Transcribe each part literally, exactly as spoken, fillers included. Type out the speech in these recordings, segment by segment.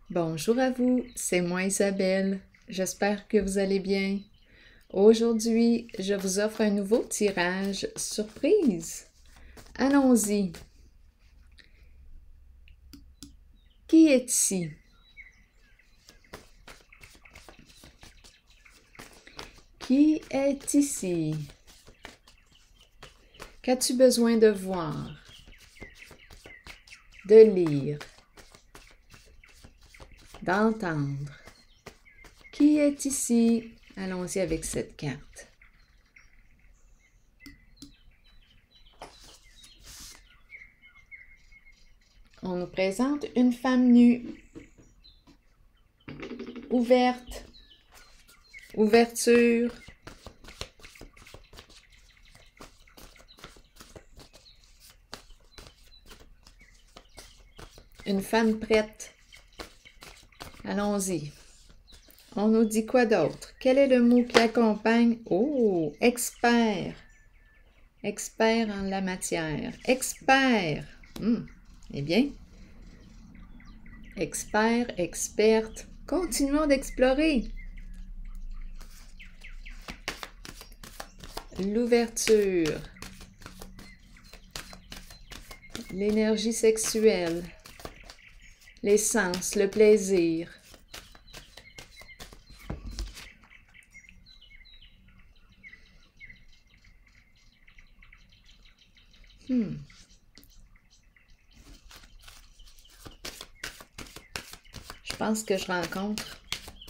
Bonjour à vous, c'est moi Isabelle. J'espère que vous allez bien. Aujourd'hui, je vous offre un nouveau tirage surprise. Allons-y. Qui est ici? Qui est ici? Qu'as-tu besoin de voir, de lire, d'entendre? Qui est ici? Allons-y avec cette carte. On nous présente une femme nue, ouverte, ouverture, une femme prête. Allons-y. On nous dit quoi d'autre? Quel est le mot qui accompagne? Oh, expert. Expert en la matière. Expert. Hmm. Eh bien, expert, experte. Continuons d'explorer. L'ouverture. L'énergie sexuelle. Les sens, le plaisir. Hmm. Je pense que je rencontre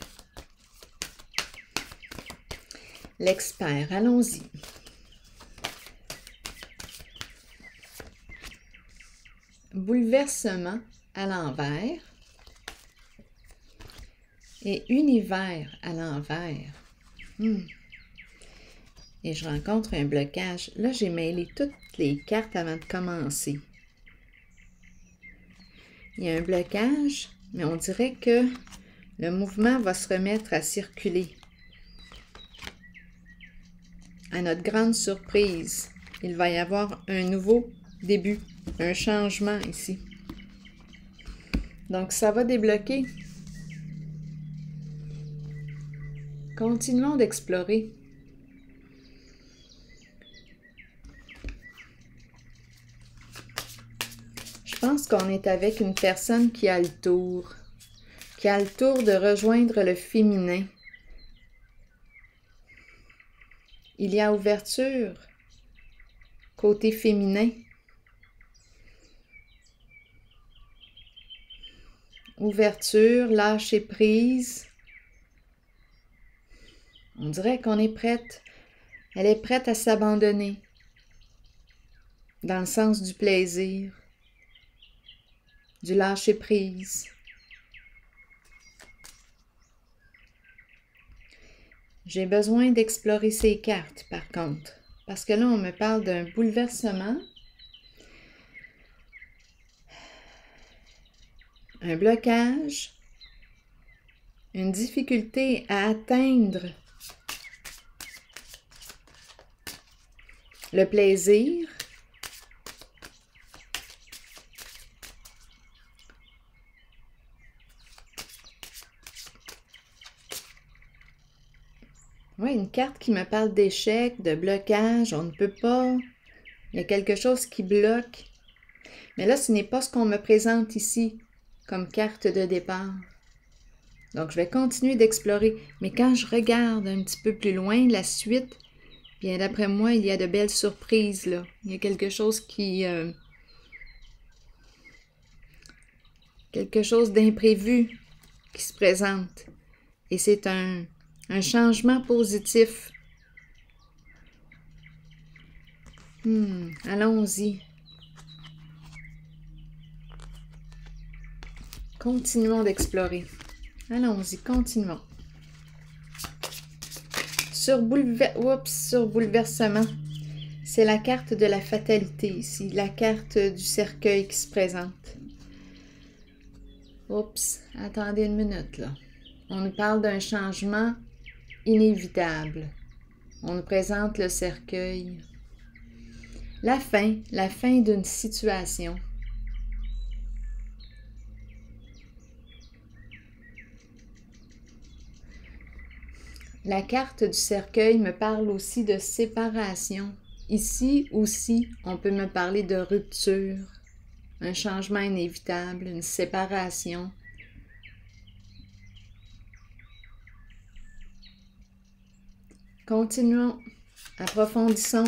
l'expert. Allons-y. Bouleversement à l'envers et univers à l'envers. Hmm. Et je rencontre un blocage. Là, j'ai mêlé toutes les cartes avant de commencer. Il y a un blocage, mais on dirait que le mouvement va se remettre à circuler. À notre grande surprise, il va y avoir un nouveau début, un changement ici. Donc, ça va débloquer. Continuons d'explorer. Je pense qu'on est avec une personne qui a le tour, qui a le tour de rejoindre le féminin. Il y a ouverture, côté féminin. Ouverture, lâcher prise. On dirait qu'on est prête. Elle est prête à s'abandonner. Dans le sens du plaisir, du lâcher prise. J'ai besoin d'explorer ces cartes, par contre, parce que là, on me parle d'un bouleversement, un blocage, une difficulté à atteindre le plaisir, oui, une carte qui me parle d'échec, de blocage, on ne peut pas, il y a quelque chose qui bloque. Mais là, ce n'est pas ce qu'on me présente ici comme carte de départ. Donc, je vais continuer d'explorer. Mais quand je regarde un petit peu plus loin la suite, bien d'après moi, il y a de belles surprises là. Il y a quelque chose qui... Euh, quelque chose d'imprévu qui se présente. Et c'est un... un changement positif. Hmm, allons-y. Continuons d'explorer. Allons-y, continuons. Sur, boulever... Oups, sur bouleversement, c'est la carte de la fatalité ici, la carte du cercueil qui se présente. Oups, attendez une minute là. On nous parle d'un changement inévitable. On nous présente le cercueil. La fin, la fin d'une situation. La carte du cercueil me parle aussi de séparation. Ici aussi, on peut me parler de rupture, un changement inévitable, une séparation. Continuons, approfondissons.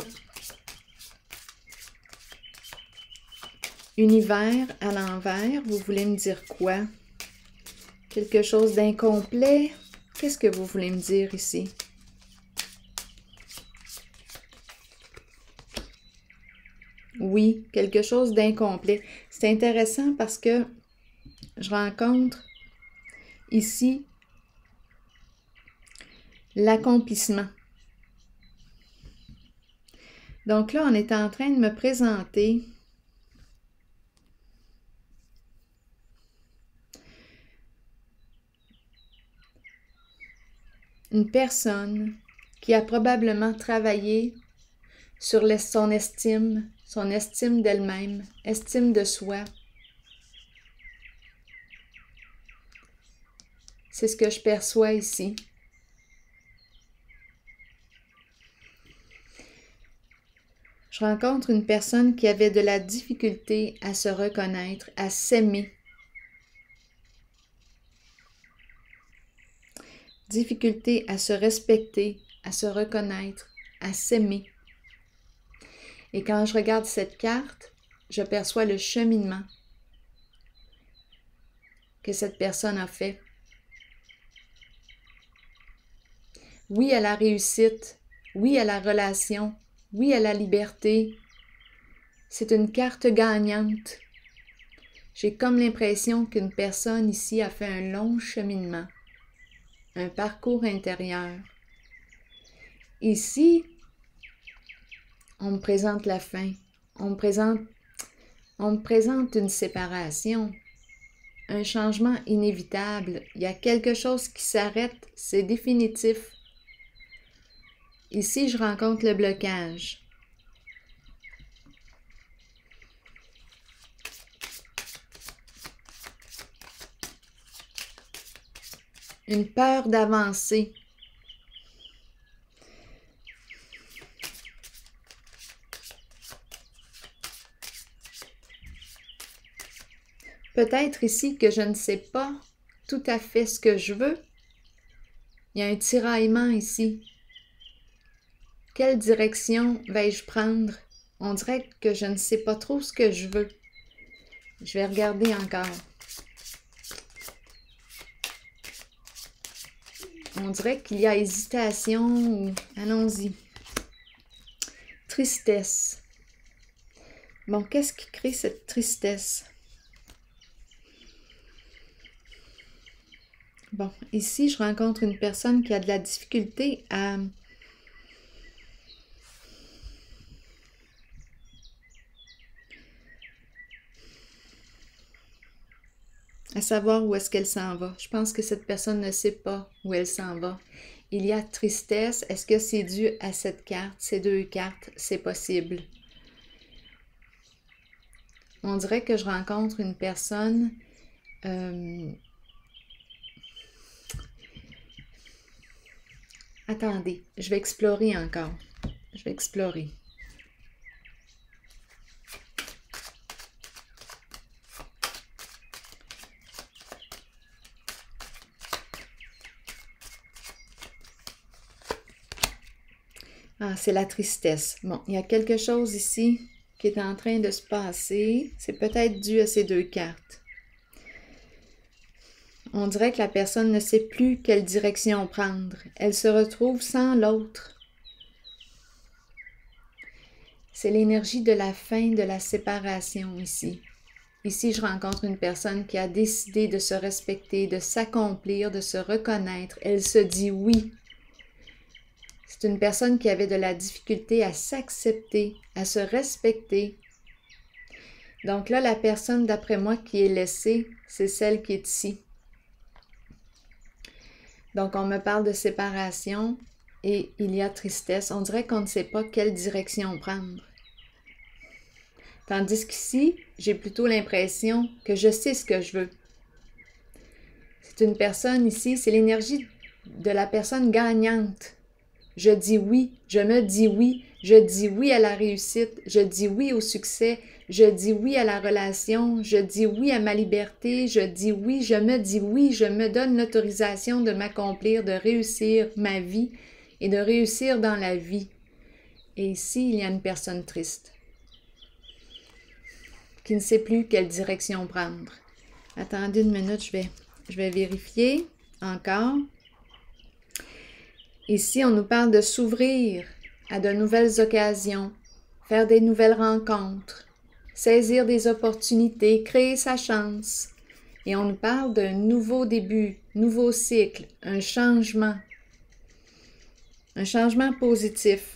Univers à l'envers, vous voulez me dire quoi? Quelque chose d'incomplet? Qu'est-ce que vous voulez me dire ici? Oui, quelque chose d'incomplet. C'est intéressant parce que je rencontre ici l'accomplissement. Donc là, on est en train de me présenter une personne qui a probablement travaillé sur son estime, son estime d'elle-même, estime de soi. C'est ce que je perçois ici. Je rencontre une personne qui avait de la difficulté à se reconnaître, à s'aimer. Difficulté à se respecter, à se reconnaître, à s'aimer. Et quand je regarde cette carte, je perçois le cheminement que cette personne a fait. Oui à la réussite, oui à la relation, oui à la liberté. C'est une carte gagnante. J'ai comme l'impression qu'une personne ici a fait un long cheminement, un parcours intérieur. Ici, on me présente la fin, on me présente, on me présente une séparation, un changement inévitable. Il y a quelque chose qui s'arrête, c'est définitif. Ici, je rencontre le blocage. Une peur d'avancer. Peut-être ici que je ne sais pas tout à fait ce que je veux. Il y a un tiraillement ici. Quelle direction vais-je prendre? On dirait que je ne sais pas trop ce que je veux. Je vais regarder encore. On dirait qu'il y a hésitation. Allons-y. Tristesse. Bon, qu'est-ce qui crée cette tristesse? Bon, ici, je rencontre une personne qui a de la difficulté à... à savoir où est-ce qu'elle s'en va. Je pense que cette personne ne sait pas où elle s'en va. Il y a tristesse. Est-ce que c'est dû à cette carte, ces deux cartes? C'est possible. On dirait que je rencontre une personne... Euh... Attendez, je vais explorer encore. Je vais explorer. Ah, c'est la tristesse. Bon, il y a quelque chose ici qui est en train de se passer. C'est peut-être dû à ces deux cartes. On dirait que la personne ne sait plus quelle direction prendre. Elle se retrouve sans l'autre. C'est l'énergie de la fin, de la séparation ici. Ici, je rencontre une personne qui a décidé de se respecter, de s'accomplir, de se reconnaître. Elle se dit oui. C'est une personne qui avait de la difficulté à s'accepter, à se respecter. Donc là, la personne, d'après moi, qui est laissée, c'est celle qui est ici. Donc, on me parle de séparation et il y a tristesse. On dirait qu'on ne sait pas quelle direction prendre. Tandis qu'ici, j'ai plutôt l'impression que je sais ce que je veux. C'est une personne ici, c'est l'énergie de la personne gagnante. Je dis oui, je me dis oui, je dis oui à la réussite, je dis oui au succès, je dis oui à la relation, je dis oui à ma liberté, je dis oui, je me dis oui, je me donne l'autorisation de m'accomplir, de réussir ma vie et de réussir dans la vie. Et ici, il y a une personne triste qui ne sait plus quelle direction prendre. Attendez une minute, je vais, je vais vérifier encore. Ici, on nous parle de s'ouvrir à de nouvelles occasions, faire des nouvelles rencontres, saisir des opportunités, créer sa chance. Et on nous parle d'un nouveau début, nouveau cycle, un changement, un changement positif.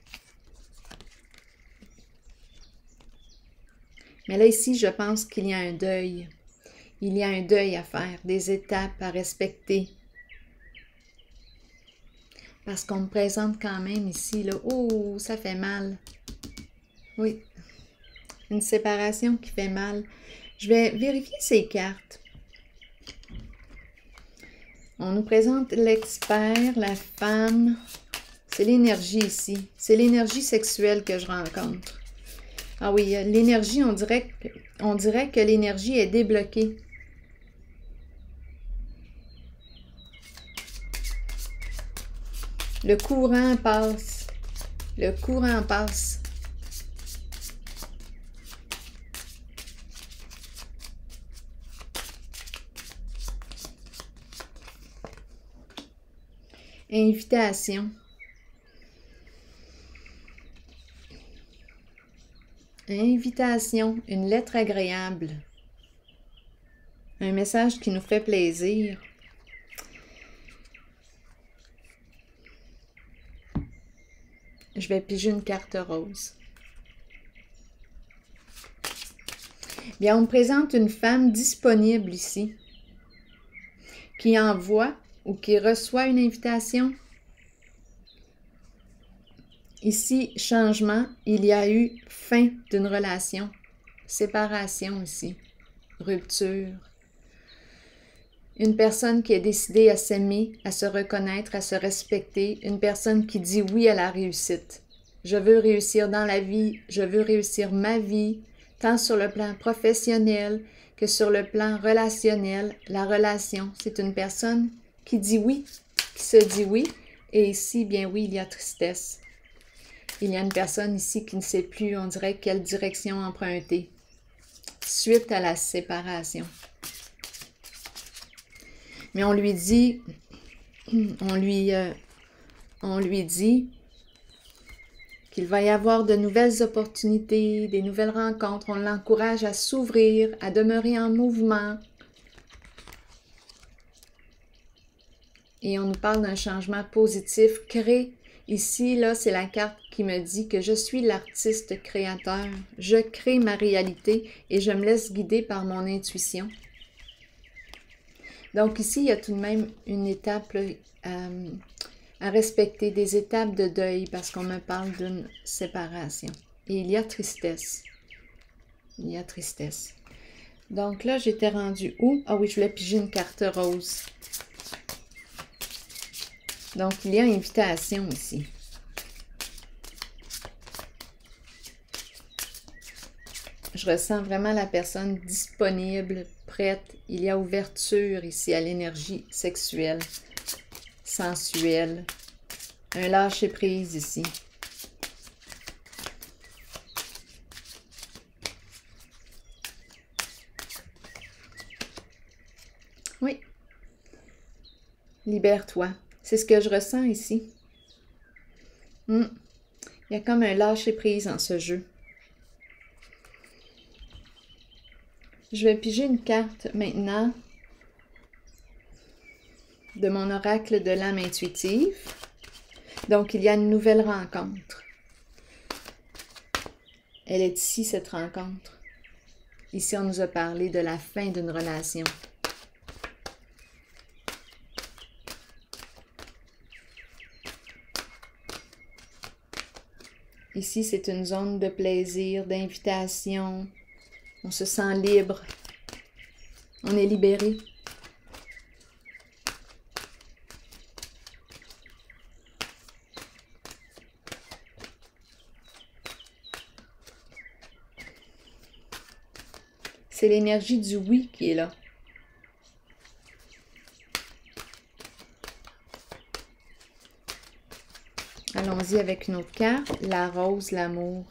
Mais là, ici, je pense qu'il y a un deuil. Il y a un deuil à faire, des étapes à respecter. Parce qu'on me présente quand même ici, là, oh, ça fait mal. Oui, une séparation qui fait mal. Je vais vérifier ces cartes. On nous présente l'expert, la femme. C'est l'énergie ici. C'est l'énergie sexuelle que je rencontre. Ah oui, l'énergie, on dirait, on dirait que l'énergie est débloquée. Le courant passe. Le courant passe. Invitation. Invitation, une lettre agréable. Un message qui nous fait plaisir. Je vais piger une carte rose. Bien, on me présente une femme disponible ici, qui envoie ou qui reçoit une invitation. Ici, changement, il y a eu fin d'une relation, séparation ici, rupture. Une personne qui est décidée à s'aimer, à se reconnaître, à se respecter. Une personne qui dit oui à la réussite. Je veux réussir dans la vie, je veux réussir ma vie, tant sur le plan professionnel que sur le plan relationnel. La relation, c'est une personne qui dit oui, qui se dit oui. Et ici, bien oui, il y a tristesse. Il y a une personne ici qui ne sait plus, on dirait, quelle direction emprunter suite à la séparation. Mais on lui dit, on lui, euh, on lui dit qu'il va y avoir de nouvelles opportunités, des nouvelles rencontres. On l'encourage à s'ouvrir, à demeurer en mouvement. Et on nous parle d'un changement positif. Crée, ici, là, c'est la carte qui me dit que je suis l'artiste créateur. Je crée ma réalité et je me laisse guider par mon intuition. Donc ici, il y a tout de même une étape là, à, à respecter, des étapes de deuil, parce qu'on me parle d'une séparation. Et il y a tristesse. Il y a tristesse. Donc là, j'étais rendue où? Ah oui, je voulais piger une carte rose. Donc, il y a invitation ici. Je ressens vraiment la personne disponible, prête. Il y a ouverture ici à l'énergie sexuelle, sensuelle. Un lâcher-prise ici. Oui. Libère-toi. C'est ce que je ressens ici. Hmm. Il y a comme un lâcher-prise en ce jeu. Je vais piger une carte maintenant de mon oracle de l'âme intuitive. Donc, il y a une nouvelle rencontre. Elle est ici, cette rencontre. Ici, on nous a parlé de la fin d'une relation. Ici, c'est une zone de plaisir, d'invitation. On se sent libre. On est libéré. C'est l'énergie du oui qui est là. Allons-y avec une autre carte, la rose, l'amour.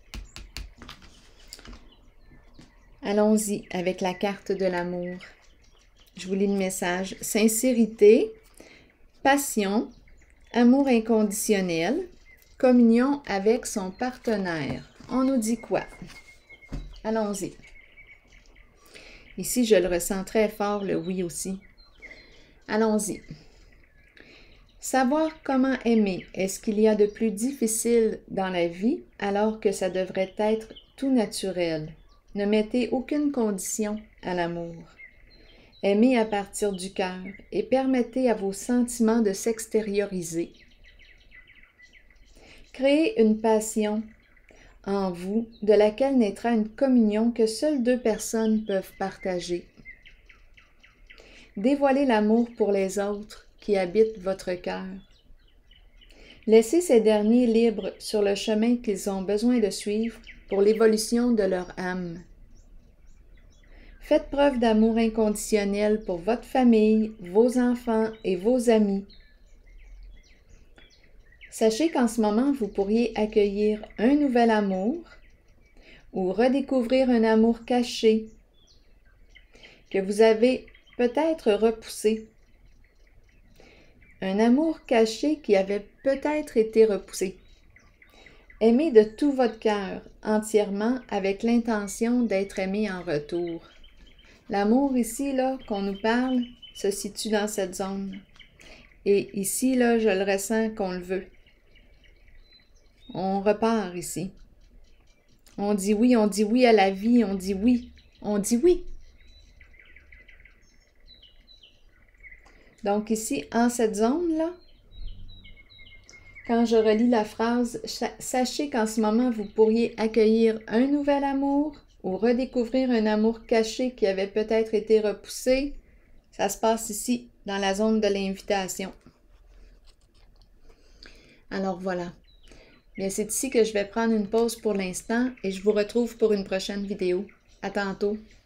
Allons-y avec la carte de l'amour. Je vous lis le message. Sincérité, passion, amour inconditionnel, communion avec son partenaire. On nous dit quoi? Allons-y. Ici, je le ressens très fort, le oui aussi. Allons-y. Savoir comment aimer est ce qu'il y a de plus difficile dans la vie alors que ça devrait être tout naturel. Ne mettez aucune condition à l'amour. Aimez à partir du cœur et permettez à vos sentiments de s'extérioriser. Créez une passion en vous de laquelle naîtra une communion que seules deux personnes peuvent partager. Dévoilez l'amour pour les autres qui habitent votre cœur. Laissez ces derniers libres sur le chemin qu'ils ont besoin de suivre pour l'évolution de leur âme. Faites preuve d'amour inconditionnel pour votre famille, vos enfants et vos amis. Sachez qu'en ce moment, vous pourriez accueillir un nouvel amour ou redécouvrir un amour caché que vous avez peut-être repoussé. Un amour caché qui avait peut-être été repoussé. Aimez de tout votre cœur, entièrement, avec l'intention d'être aimé en retour. L'amour ici, là, qu'on nous parle, se situe dans cette zone. Et ici, là, je le ressens qu'on le veut. On repart ici. On dit oui, on dit oui à la vie, on dit oui, on dit oui. Donc ici, en cette zone-là, quand je relis la phrase, sachez qu'en ce moment, vous pourriez accueillir un nouvel amour ou redécouvrir un amour caché qui avait peut-être été repoussé. Ça se passe ici, dans la zone de l'invitation. Alors voilà. Bien, c'est ici que je vais prendre une pause pour l'instant et je vous retrouve pour une prochaine vidéo. À tantôt.